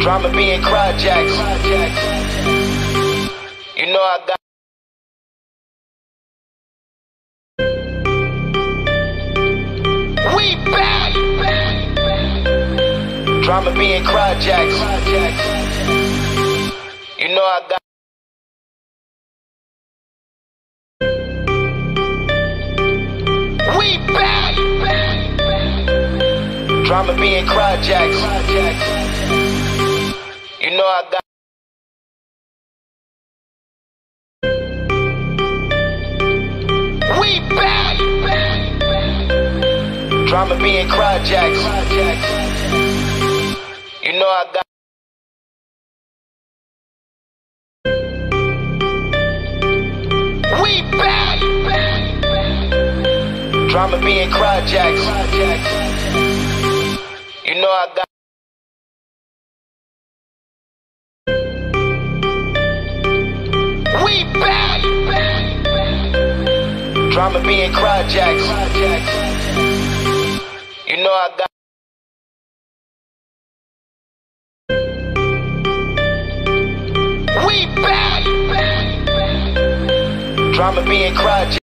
Drama being Cryjacks. You know I got we back. Drama being Cryjacks. You know I got we back. Drama being Cryjacks. You know I got we back. Drama being Cryjacks. You know I got we back. Drama being Cryjacks. You know I got we back. Drama being Cryjacks. You know I got we back. Drama being Cryjacks.